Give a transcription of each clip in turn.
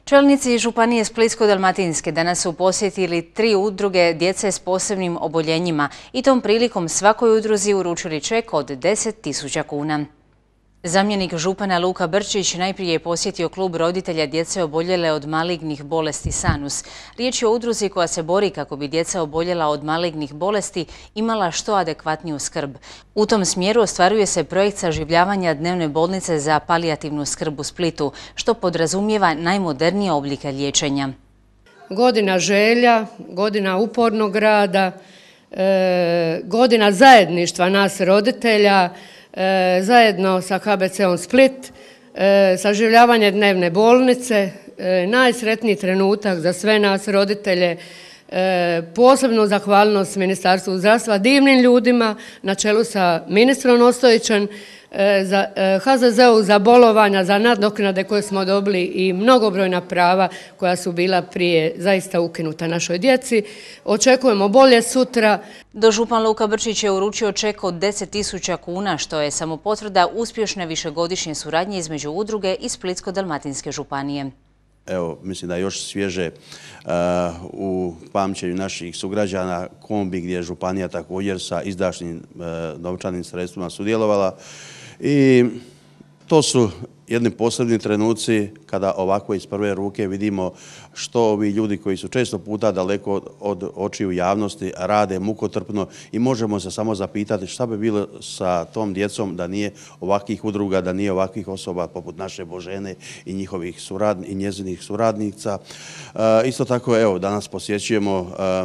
Čelnici Županije Splitsko-dalmatinske danas su posjetili 3 udruge djece s posebnim oboljenjima i tom prilikom svakoj udruzi uručili ček od 10.000 kuna. Zamjenik župana Luka Brčić najprije je posjetio klub roditelja djece oboljele od malignih bolesti SANUS. Riječ je o udruzi koja se bori kako bi djeca oboljela od malignih bolesti imala što adekvatniju skrb. U tom smjeru ostvaruje se projekt saživljavanja dnevne bolnice za palijativnu skrb u Splitu, što podrazumijeva najmodernije oblike liječenja. Godina želja, godina upornog rada, godina zajedništva nas roditelja, zajedno sa KBC-om Split, saživljavanje dnevne bolnice, najsretniji trenutak za sve nas roditelje, posebnu zahvalnost Ministarstvu zdravstva, divnim ljudima na čelu sa ministrom Ostojićem, HZZ-u za bolovanja, za nadoknade koje smo dobili i mnogobrojna prava koja su bila prije zaista ukinuta našoj djeci. Očekujemo bolje sutra. Dožupan Luka Brčić je uručio ček od 10.000 kuna, što je samo potvrda uspješne višegodišnje suradnje između udruge i Splitsko-dalmatinske županije. Evo, mislim da je još svježe u pamćenju naših sugrađana kombi gdje je županija također sa izdašnim novčanim sredstvima sudjelovala. I to su jedni posebni trenuci kada ovako iz prve ruke vidimo što ovi ljudi koji su često puta daleko od očiju javnosti rade mukotrpno i možemo se samo zapitati šta bi bilo sa tom djecom da nije ovakvih udruga, da nije ovakvih osoba poput naše Božene i njezinih suradnica. Isto tako, evo, danas posjećujemo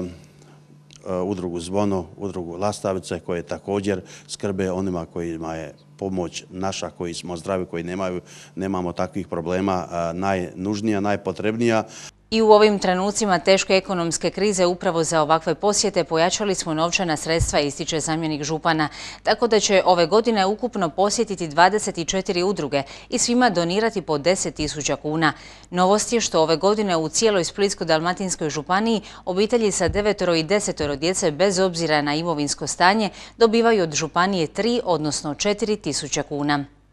udrugu Zvono, udrugu Lastavice koje također skrbe onima kojima je pomoć naša, koji smo zdravi, koji nemamo takvih problema, najnužnija, najpotrebnija. I u ovim trenucima teške ekonomske krize upravo za ovakve posjete pojačali smo novčana sredstva, ističe zamjenik župana, tako da će ove godine ukupno posjetiti 24 udruge i svima donirati po 10.000 kuna. Novost je što ove godine u cijeloj Splitsko-dalmatinskoj županiji obitelji sa 9 i 10 djece bez obzira na imovinsko stanje dobivaju od županije 3, odnosno 4.000 kuna.